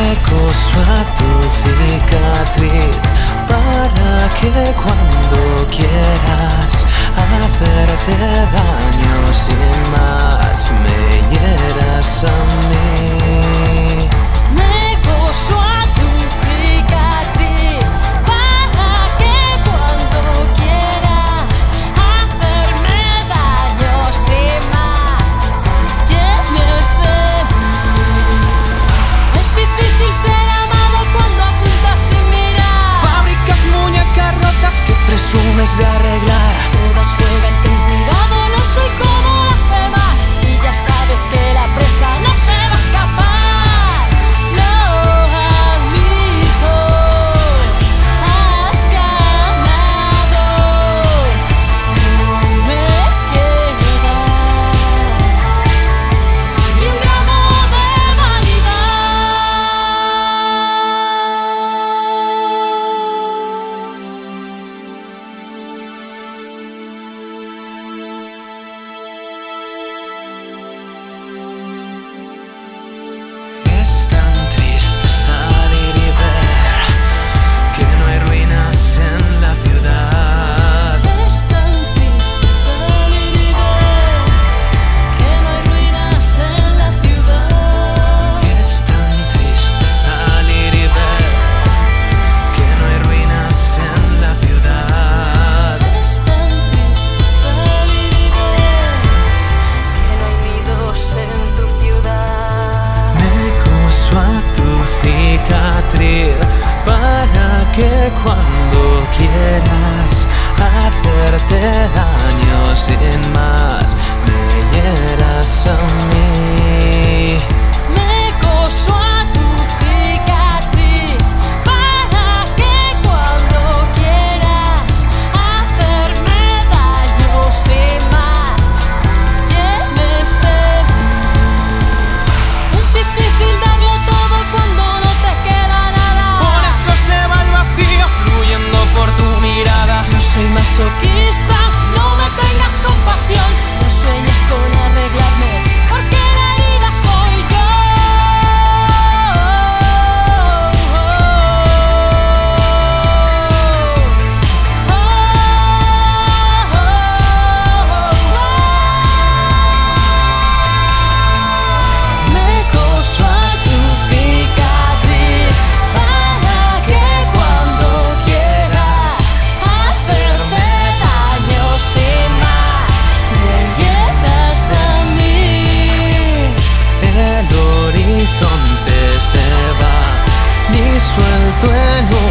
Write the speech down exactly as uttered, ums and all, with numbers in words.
Me coso a tu cicatriz para que cuando quieras hacerte daño sin más me hieras a mí. Me coso a tu cicatriz para que cuando quieras hacerme daño sin más te llenes de mí. Es difícil ser amado cuando apuntas sin mirar. Fabricas muñecas rotas que presumes de arreglar. Todas juegan, ten cuidado, no soy como las demás. Y ya sabes que la presa no se va a escapar. Lo admito, has ganado. No me queda ni un gramo de vanidad. Es tan triste salir y ver que no hay ruinas en la ciudad. Es tan triste salir y ver que no hay ruinas en la ciudad. Es tan triste salir y ver que no hay ruinas en la ciudad. Es tan triste salir y ver que no hay nidos en tu ciudad. Me coso a tu cicatriz para que cuando quieras hacerte daño sin más me hieras a mí. Me coso a tu cicatriz para que cuando quieras hacerme daño sin más te llenes de mí. Es difícil darlo todo cuando no te queda nada. Por eso se va el vacío fluyendo por tu mirada. No soy masoquista, no me tengas compasión. No sueñes con arreglarme, porque la herida soy yo. Me coso a tu cicatriz para que cuando quieras hacerme daño sin más me hieras a mí. El horizonte se va disuelto en un